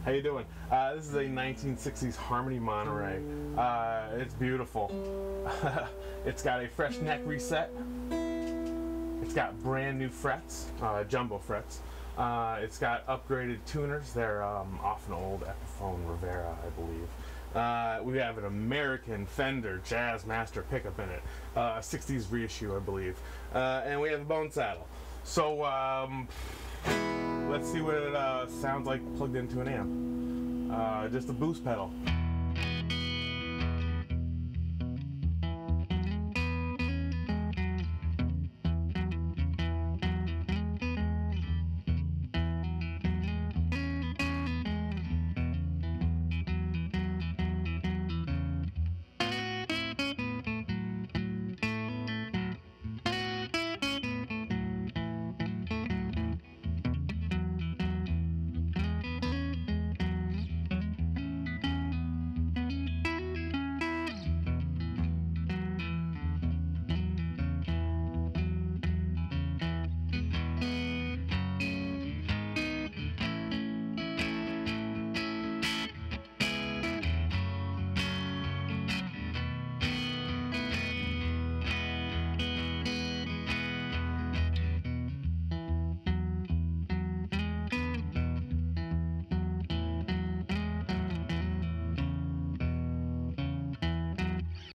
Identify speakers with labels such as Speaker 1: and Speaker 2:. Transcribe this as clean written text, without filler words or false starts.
Speaker 1: How you doing? This is a 1960s Harmony Monterey. It's beautiful. It's got a fresh neck reset. It's got brand new frets, jumbo frets. It's got upgraded tuners. They're off an old Epiphone Rivera, I believe. We have an American Fender Jazzmaster pickup in it, 60s reissue, I believe. And we have a bone saddle. So let's see what it sounds like plugged into an amp. Just a boost pedal.